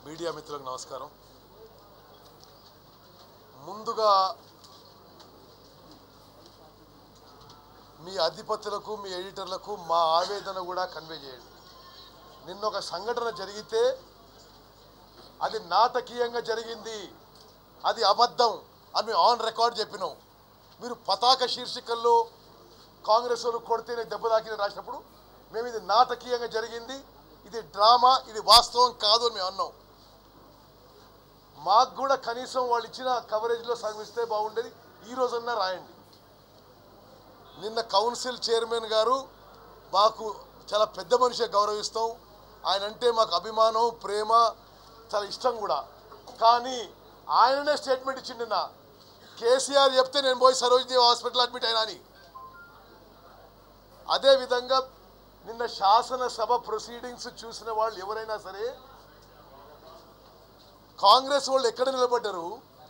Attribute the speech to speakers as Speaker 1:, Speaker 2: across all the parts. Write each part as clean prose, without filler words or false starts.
Speaker 1: Media మిత్రులకు నమస్కారం. ముందుగా మీ అధిపతులకు మీ ఎడిటర్లకు మా ఆవేదన కూడా కన్వే చేయండి. నిన్న ఒక సంఘటన జరిగితే అది నాటకీయంగా జరిగింది, అది అబద్ధం అని మేము ఆన్ రికార్డ్ చెప్పినాం. మీరు పతాక శీర్షికల్లో కాంగ్రెస్ వాళ్ళు కొడితేనే దెబ్బ తాకిన రాసినప్పుడు మేము ఇది నాటకీయంగా జరిగింది, ఇది డ్రామా, ఇది వాస్తవం కాదు అని మేము అన్నాం. మాకు కూడా కనీసం వాళ్ళు ఇచ్చిన కవరేజ్లో సగమిస్తే బాగుండేది. ఈ రోజన్నా రాయండి. నిన్న కౌన్సిల్ చైర్మన్ గారు మాకు చాలా పెద్ద మనిషిగా గౌరవిస్తాం, ఆయన అంటే మాకు అభిమానం, ప్రేమ, చాలా ఇష్టం కూడా. కానీ ఆయననే స్టేట్మెంట్ ఇచ్చిండు నిన్న, కేసీఆర్ చెప్తే నేను పోయి సరోజినీ హాస్పిటల్ అడ్మిట్ అయినా అని. అదేవిధంగా నిన్న శాసనసభ ప్రొసీడింగ్స్ చూసిన వాళ్ళు ఎవరైనా సరే కాంగ్రెస్ వాళ్ళు ఎక్కడ నిలబడ్డారు,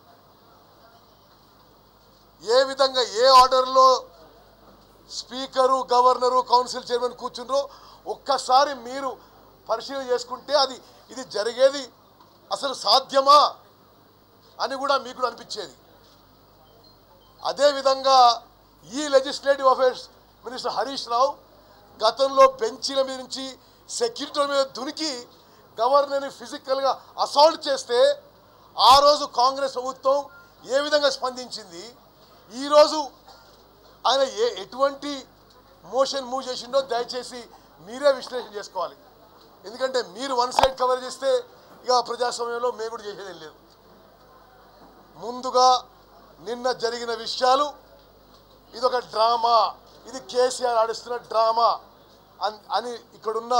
Speaker 1: ఏ విధంగా ఏ ఆర్డర్లో స్పీకరు, గవర్నరు, కౌన్సిల్ చైర్మన్ కూర్చుండ్రో ఒక్కసారి మీరు పరిశీలన చేసుకుంటే ఇది జరిగేది అసలు సాధ్యమా అని కూడా మీకు కూడా అనిపించేది. అదేవిధంగా ఈ legislative affairs minister Harish Rao గతంలో బెంచీల మీద నుంచి సెక్యూరిటీల మీద దునికి గవర్నర్ని ఫిజికల్గా అసాల్ట్ చేస్తే ఆ రోజు కాంగ్రెస్ ప్రభుత్వం ఏ విధంగా స్పందించింది, ఈరోజు ఆయన ఎటువంటి మోషన్ మూవ్ చేసిండో దయచేసి మీరే విశ్లేషణ చేసుకోవాలి. ఎందుకంటే మీరు వన్ సైడ్ కవర్ చేస్తే ఇక ప్రజాస్వామ్యంలో మేము కూడా చేసేదేం లేదు. ముందుగా నిన్న జరిగిన విషయాలు ఇదొక డ్రామా, ఇది కేసీఆర్ ఆడిస్తున్న డ్రామా అని ఇక్కడున్న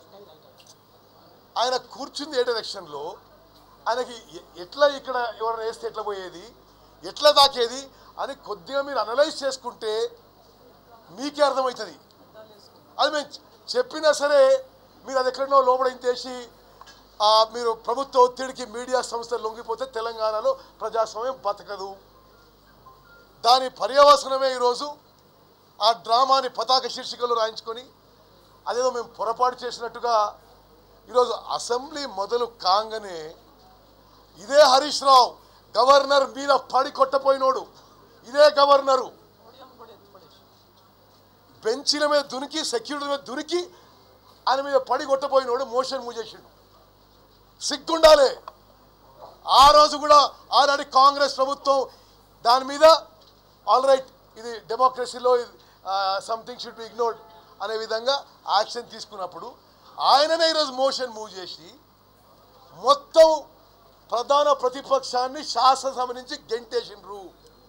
Speaker 1: ఆయన కూర్చుంది ఏ డైరెక్షన్లో, ఆయనకి ఎట్లా ఇక్కడ ఎవరైనా వేస్తే ఎట్లా పోయేది, ఎట్లా దాకేది అని కొద్దిగా మీరు అనలైజ్ చేసుకుంటే మీకే అర్థమవుతుంది. అది మేము చెప్పినా సరే మీరు అది ఎక్కడనో లోపడించేసి మీరు ప్రభుత్వ ఒత్తిడికి మీడియా సంస్థలు లొంగిపోతే తెలంగాణలో ప్రజాస్వామ్యం బతకదు. దాని పర్యవసనమే ఈరోజు ఆ డ్రామాని పతాక శీర్షికలు రాయించుకొని అదేదో మేము పొరపాటు చేసినట్టుగా ఈరోజు అసెంబ్లీ మొదలు కాగానే ఇదే హరీష్ రావు గవర్నర్ మీద పడి కొట్టపోయినోడు, ఇదే గవర్నరు బెంచీల మీద దునికి, సెక్యూరిటీ మీద దునికి ఆయన మీద పడి కొట్టపోయినోడు మోషన్ మూవ్ చేసిండు. సిగ్గుండాలి. ఆ రోజు కూడా ఆనాటి కాంగ్రెస్ ప్రభుత్వం దాని మీద ఆల్ రైట్, ఇది డెమోక్రసీలో సంథింగ్ షుడ్ బి ఇగ్నోర్డ్ అనే విధంగా యాక్షన్ తీసుకున్నప్పుడు ఆయననే ఈరోజు మోషన్ మూవ్ చేసి మొత్తం ప్రధాన ప్రతిపక్షాన్ని శాసనసభ నుంచి గెంటేసిండ్రు.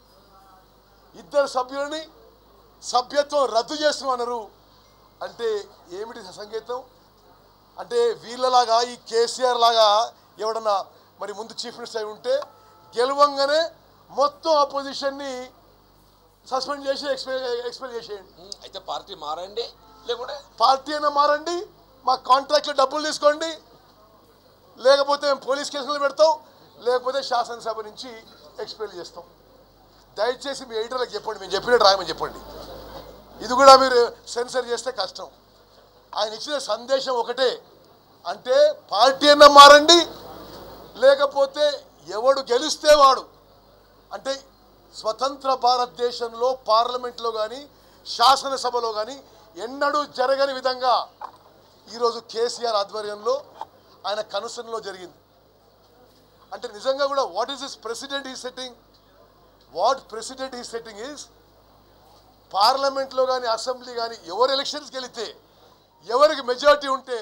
Speaker 1: ఇద్దరు సభ్యులని సభ్యత్వం రద్దు చేస్తున్నారు. అంటే ఏమిటి సంకేతం? అంటే వీళ్ళలాగా ఈ కేసీఆర్ లాగా ఎవడన్నా మరి ముందు చీఫ్ మినిస్టర్ అయి ఉంటే గెలవంగానే మొత్తం అపోజిషన్ని సస్పెండ్ చేసి ఎక్స్పెల్ చేసేయండి.
Speaker 2: అయితే పార్టీ మారండి, లేకుంటే
Speaker 1: పార్టీ అయినా మారండి, మా కాంట్రాక్ట్లో డబ్బులు తీసుకోండి, లేకపోతే మేము పోలీస్ కేసులు పెడతాం, లేకపోతే శాసనసభ నుంచి ఎక్స్పెల్ చేస్తాం. దయచేసి మీ ఎడిటర్లకు చెప్పండి, మేము చెప్పినట్టు రాయమని చెప్పండి. ఇది కూడా మీరు సెన్సర్ చేస్తే కష్టం. ఆయన ఇచ్చిన సందేశం ఒకటే, అంటే పార్టీ అయినా మారండి, లేకపోతే ఎవడు గెలిస్తే వాడు. అంటే స్వతంత్ర భారతదేశంలో పార్లమెంట్లో కానీ శాసనసభలో కానీ ఎన్నడూ జరగని విధంగా ఈరోజు కేసీఆర్ ఆధ్వర్యంలో ఆయన కన్సర్న్లో జరిగింది. అంటే నిజంగా కూడా what is this precedent he setting? What precedent he setting is పార్లమెంట్లో కానీ అసెంబ్లీ కానీ ఎవరు ఎలక్షన్స్కి వెళితే ఎవరికి మెజారిటీ ఉంటే,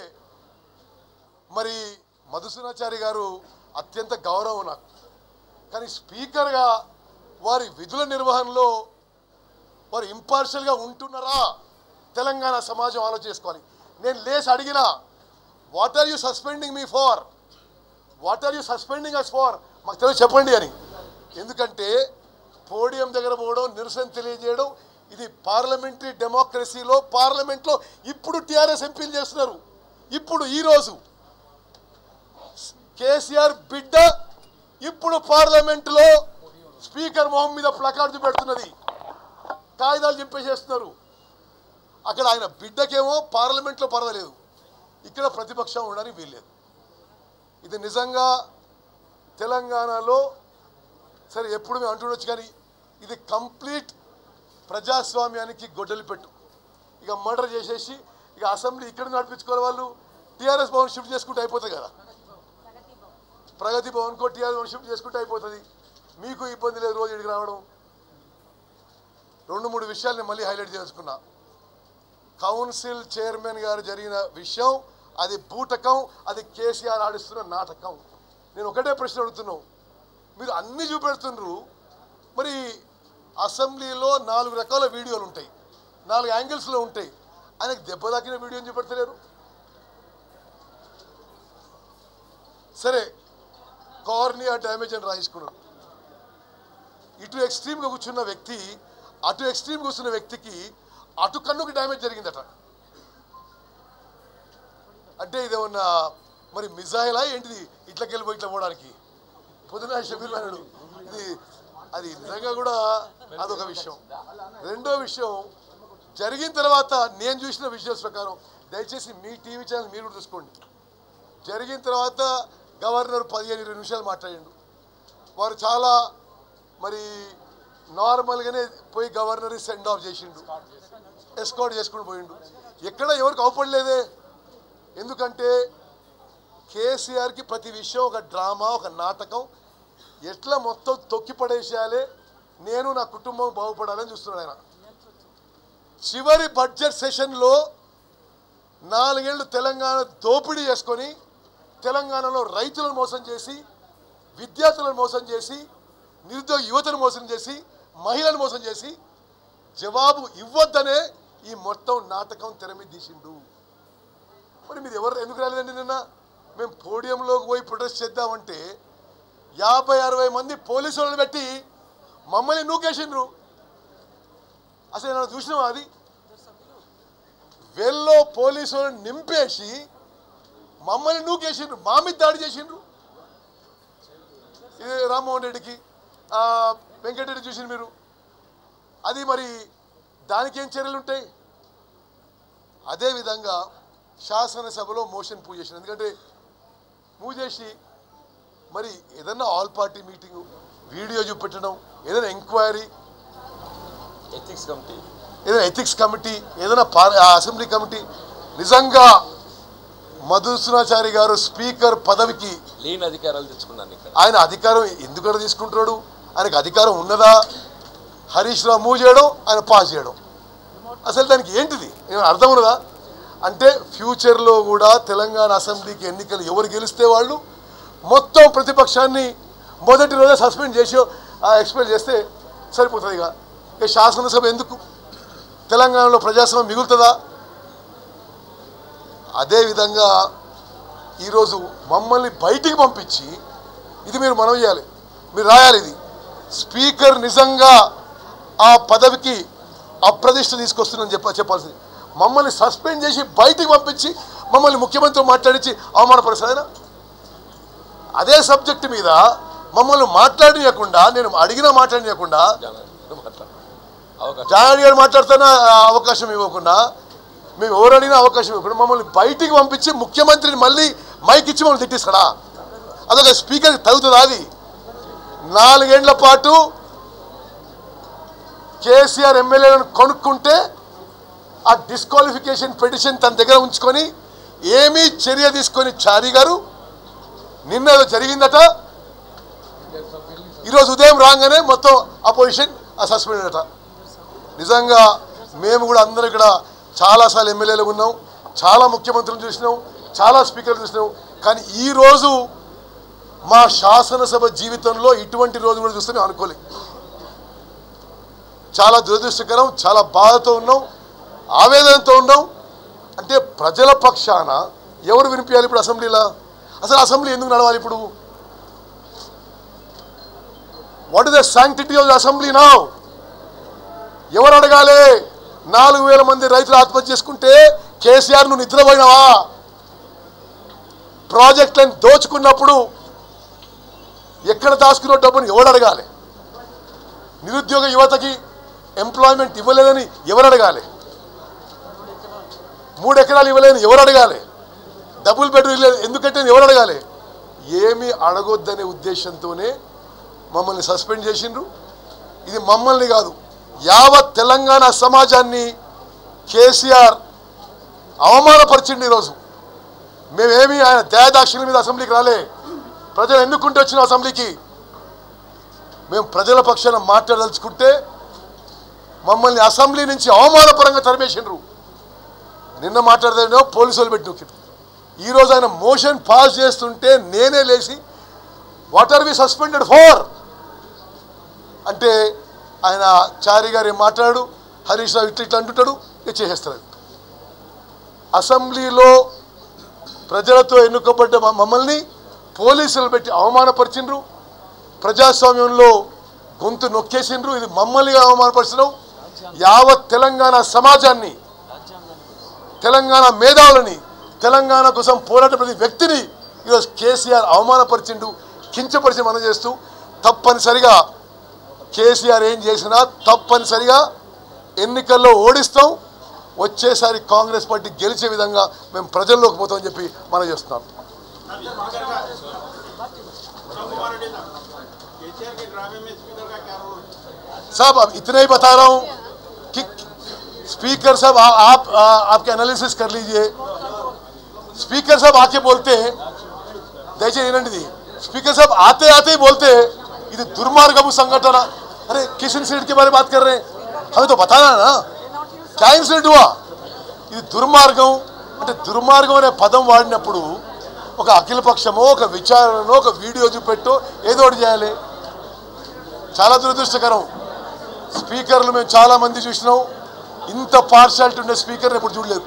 Speaker 1: మరి మధుసూదనాచారి గారు అత్యంత గౌరవం నాకు, కానీ స్పీకర్గా వారి విధుల నిర్వహణలో వారు ఇంపార్షియల్గా ఉంటున్నారా తెలంగాణ సమాజం ఆలోచించుకోవాలి. నేను లేచి అడిగినా what are you suspending me for, what are you suspending us for, మాకు తెలియదు చెప్పండి అని. ఎందుకంటే పోడియం దగ్గర పోవడం, నిరసన తెలియజేయడం, ఇది పార్లమెంటరీ డెమోక్రసీలో పార్లమెంట్లో ఇప్పుడు టీఆర్ఎస్ ఎంపీలు చేస్తున్నారు. ఇప్పుడు ఈరోజు కేసీఆర్ బిడ్డ ఇప్పుడు పార్లమెంటులో స్పీకర్ మొహం మీద ప్లకార్డు పెడుతున్నది, కాగితాలు చింపేసేస్తున్నారు. అక్కడ ఆయన బిడ్డకేమో పార్లమెంట్లో పర్వాలేదు, ఇక్కడ ప్రతిపక్షం ఉండని వీల్లేదు. ఇది నిజంగా తెలంగాణలో సరే ఎప్పుడు మేము అంటుండొచ్చు, కానీ ఇది కంప్లీట్ ప్రజాస్వామ్యానికి గొడ్డలి పెట్టు. ఇక మర్డర్ చేసేసి ఇక అసెంబ్లీ ఇక్కడ నడిపించుకోవాలి, వాళ్ళు టీఆర్ఎస్ భవన్ షిఫ్ట్ చేసుకుంటే అయిపోతుంది కదా, ప్రగతి భవన్కో టీఆర్ఎస్ భవన్ షిఫ్ట్ చేసుకుంటే అయిపోతుంది. మీకు ఇబ్బంది లేదు రోజు ఇక్కడికి రావడం. 2-3 విషయాలు నేను మళ్ళీ హైలైట్ చేసుకున్నా. కౌన్సిల్ చైర్మన్ గారు జరిగిన విషయం అది బూటకం, అది కేసీఆర్ ఆడిస్తున్న నాటకం. నేను ఒకటే ప్రశ్న అడుగుతున్నాను, మీరు అన్నీ చూపెడుతున్నారు, మరి అసెంబ్లీలో 4 రకాల వీడియోలు ఉంటాయి, 4 యాంగిల్స్లో ఉంటాయి, ఆయనకు దెబ్బ తాకిన వీడియోని చూపెడతలేరు. సరే కార్నియా డ్యామేజ్ అని రాయించుకున్నాడు. ఇటు ఎక్స్ట్రీమ్గా కూర్చున్న వ్యక్తి అటు ఎక్స్ట్రీమ్ కూర్చున్న వ్యక్తికి అటు కన్నుకి డ్యామేజ్ జరిగిందట. అంటే ఇదేమన్నా మరి మిజైలా ఏంటిది ఇట్లకి వెళ్ళిపోయి ఇట్లా పోవడానికి? పొద్దున షబీర్ అన్నాడు ఇది, అది నిజంగా కూడా అదొక విషయం. రెండో విషయం, జరిగిన తర్వాత నేను చూసిన విజువల్స్ ప్రకారం, దయచేసి మీ టీవీ ఛానల్ మీరు కూడా చూసుకోండి, జరిగిన తర్వాత గవర్నర్ 15-20 నిమిషాలు మాట్లాడిండు. వారు చాలా మరి నార్మల్గానే పోయి గవర్నర్ సెండ్ ఆఫ్ చేసిండు, ఎస్కార్ట్ చేసుకుని పోయిండు. ఎక్కడ ఎవరికి అవపడలేదే. ఎందుకంటే కేసీఆర్కి ప్రతి విషయం ఒక డ్రామా, ఒక నాటకం, ఎట్లా మొత్తం తొక్కి పడేసేయాలి, నేను నా కుటుంబం బాగుపడాలని చూస్తున్నాడు ఆయన. చివరి బడ్జెట్ సెషన్లో 4 ఏళ్ళు తెలంగాణ దోపిడీ చేసుకొని తెలంగాణలో రైతులను మోసం చేసి, విద్యార్థులను మోసం చేసి, నిరుద్యోగ యువతను మోసం చేసి, మహిళలను మోసం చేసి జవాబు ఇవ్వద్దనే ఈ మొత్తం నాటకం తెర మీద తీసిండు. మరి మీరు ఎవరు ఎందుకు రాలేదండి? నిన్న మేము పోడియంలోకి పోయి ప్రొటెస్ట్ చేద్దామంటే 50-60 మంది పోలీసు వాళ్ళని పెట్టి మమ్మల్ని నూకేసిండ్రు. అసలు నేను చూసినావా? అది వెల్లో పోలీసు వాళ్ళని నింపేసి మమ్మల్ని నూకేసిండ్రు, మా మీద దాడి చేసిండ్రు. ఇది రామ్మోహన్ రెడ్డికి వెంకటరెడ్డి చూసిండ్రు మీరు. అది మరి దానికి ఏం చర్యలు ఉంటాయి? అదేవిధంగా శాసనసభలో మోషన్ మూవ్ చేసిన, ఎందుకంటే మూవ్ చేసి మరి ఏదన్నా ఆల్ పార్టీ మీటింగు, వీడియో చూపెట్టడం, ఏదైనా ఎంక్వైరీ, ఎథిక్స్ కమిటీ, ఏదైనా అసెంబ్లీ కమిటీ. నిజంగా మధుసూదనాచారి గారు స్పీకర్ పదవికి
Speaker 2: లేని అధికారాలు తెచ్చుకున్నాను.
Speaker 1: ఆయన అధికారం ఎందుకు తీసుకుంటున్నాడు? ఆయనకు అధికారం ఉన్నదా? హరీష్ రావు మూవ్ చేయడం, ఆయన పాస్ చేయడం, అసలు దానికి ఏంటిది? ఏమైనా అర్థం ఉన్నదా? అంటే ఫ్యూచర్లో కూడా తెలంగాణ అసెంబ్లీకి ఎన్నికలు ఎవరు గెలిస్తే వాళ్ళు మొత్తం ప్రతిపక్షాన్ని మొదటి రోజే సస్పెండ్ చేసి ఎక్స్పెల్ చేస్తే సరిపోతుంది. ఇక శాసనసభ ఎందుకు? తెలంగాణలో ప్రజాస్వామ్యం మిగులుతుందా? అదేవిధంగా ఈరోజు మమ్మల్ని బయటికి పంపించి, ఇది మీరు మనం చేయాలి, మీరు రాయాలి, ఇది స్పీకర్ నిజంగా ఆ పదవికి అప్రతిష్ట తీసుకొస్తుందని చెప్పాల్సింది. మమ్మల్ని సస్పెండ్ చేసి బయటికి పంపించి మమ్మల్ని ముఖ్యమంత్రితో మాట్లాడించి అవమానపరుస్తాయన. అదే సబ్జెక్టు మీద మమ్మల్ని మాట్లాడనీయకుండా, నేను అడిగినా మాట్లాడనీయకుండా, జానారెడ్డి గారు మాట్లాడుతున్న అవకాశం ఇవ్వకుండా, మేము ఎవరు అడిగినా అవకాశం ఇవ్వకుండా మమ్మల్ని బయటికి పంపించి ముఖ్యమంత్రిని మళ్ళీ మైక్ ఇచ్చి మమ్మల్ని తిట్టిస్తాడా? అదొక స్పీకర్కి తగ్గుతుందా? అది 4 ఏళ్ల పాటు కేసీఆర్ ఎమ్మెల్యేలను కొనుక్కుంటే ఆ డిస్క్వాలిఫికేషన్ పిటిషన్ తన దగ్గర ఉంచుకొని ఏమీ చర్య తీసుకొని చారి గారు నిన్న జరిగిందట, ఈరోజు ఉదయం రాగానే మొత్తం అపోజిషన్ సస్పెండ్ అట. నిజంగా మేము కూడా అందరం ఇక్కడ చాలాసార్లు ఎమ్మెల్యేలు ఉన్నాం, చాలా ముఖ్యమంత్రులు చూసినాం, చాలా స్పీకర్లు చూసినాం, కానీ ఈరోజు మా శాసనసభ జీవితంలో ఇటువంటి రోజు కూడా చూస్తే మేము అనుకోలేదు. చాలా దురదృష్టకరం, చాలా బాధతో ఉన్నాం, ఆవేదనతో ఉన్నాం. అంటే ప్రజల పక్షాన ఎవరు వినిపించాలి ఇప్పుడు అసెంబ్లీలో? అసలు అసెంబ్లీ ఎందుకు నడవాలి ఇప్పుడు? What is the sanctity of the assembly now? ఎవరు అడగాలి? 4000 మంది రైతులు ఆత్మహత్య చేసుకుంటే కేసీఆర్ నువ్వు నిద్రపోయినావా? ప్రాజెక్టులను దోచుకున్నప్పుడు ఎక్కడ దాచుకున్న డబ్బును ఎవరు అడగాలి? నిరుద్యోగ యువతకి ఎంప్లాయ్మెంట్ ఇవ్వలేదని ఎవరు అడగాలి? 3 ఎకరాలు ఇవ్వలేదని ఎవరు అడగాలి? డబుల్ బెడ్రూమ్ ఇవ్వలేదు ఎందుకంటే ఎవరు అడగాలి? ఏమీ అడగొద్దనే ఉద్దేశంతోనే మమ్మల్ని సస్పెండ్ చేసిండ్రు. ఇది మమ్మల్ని కాదు, యావత్ తెలంగాణ సమాజాన్ని కేసీఆర్ అవమానపరిచిండు. ఈరోజు మేమేమి ఆయన దయాదాక్షిణ్యం మీద అసెంబ్లీకి రాలే. ప్రజలు ఎన్నుకుంటూ వచ్చిన అసెంబ్లీకి మేము ప్రజల పక్షాన మాట్లాడదలుచుకుంటే మమ్మల్ని అసెంబ్లీ నుంచి అవమానపరంగా తరిమేసిండ్రు. నిన్న మాట్లాడదేనో పోలీసులు పెట్టి నొక్కింది. ఈరోజు ఆయన మోషన్ పాస్ చేస్తుంటే నేనే లేచి what are we suspended for అంటే ఆయన చారి గారు ఏం మాట్లాడు, హరీష్ రావు ఇట్లా అంటుంటాడు, ఇక చేసేస్తారు. అసెంబ్లీలో ప్రజలతో ఎన్నుకోబడ్డ మమ్మల్ని పోలీసులు పెట్టి అవమానపరిచిండ్రు. ప్రజాస్వామ్యంలో గొంతు నొక్కేసిండ్రు. ఇది మమ్మల్ని అవమానపరిచడం, యావత్ తెలంగాణ సమాజాన్ని, తెలంగాణ మేధావులని, తెలంగాణ కోసం పోరాట ప్రతి వ్యక్తిని ఈరోజు కేసీఆర్ అవమానపరిచిండు, కించపరిచి మనం చేస్తూ తప్పనిసరిగా కేసీఆర్ ఏం చేసినా తప్పనిసరిగా ఎన్నికల్లో ఓడిస్తాం. వచ్చేసారి కాంగ్రెస్ పార్టీ గెలిచే విధంగా మేము ప్రజల్లోకి పోతామని చెప్పి మనం చేస్తున్నాం. साहब अब इतना ही बता रहा हूँ कि स्पीकर साहब आप आपके एनालिसिस कर लीजिए. स्पीकर साहब आके बोलते हैं, दयచేసి स्पीकर साहब आते आते ही बोलते हैं ఇది దుర్మార్గపు సంఘటన. अरे किस इंसिडेंट के बारे में बात कर रहे हैं, हमें तो बताना ना क्या इंसिडेंट हुआ. ఇది దుర్మార్గం అంటే దుర్మార్గం అనే పదం వాడినప్పుడు ఒక అఖిల పక్షమో ఒక విచారణో ఒక వీడియో చూపెట్టో ఏదో ఒకటి చేయాలి. చాలా దురదృష్టకరం. స్పీకర్లు మేము చాలా మంది చూసినాం, ఇంత పార్షాలిటీ ఉండే స్పీకర్ ఎప్పుడు చూడలేదు.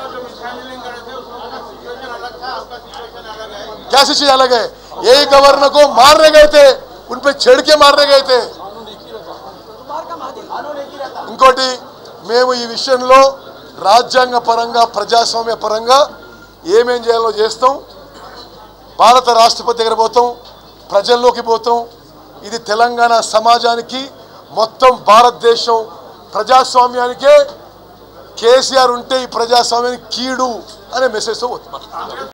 Speaker 1: क्या सिचुएशन अलग है. यही गवर्नर को मारने गए थे, उन पे छेड़ के मारने गए थे. ఇంకోటి మేము ఈ విషయంలో రాజ్యాంగ పరంగా ప్రజాస్వామ్య పరంగా ఏమేం చేయాలో చేస్తాం. భారత రాష్ట్రపతి దగ్గర పోతాం, ప్రజల్లోకి పోతాం. ఇది తెలంగాణ సమాజానికి, మొత్తం భారతదేశం ప్రజాస్వామ్యానికే కేసీఆర్ ఉంటే ఈ ప్రజాస్వామ్యానికి కీడు అనే మెసేజ్తో పోతాం.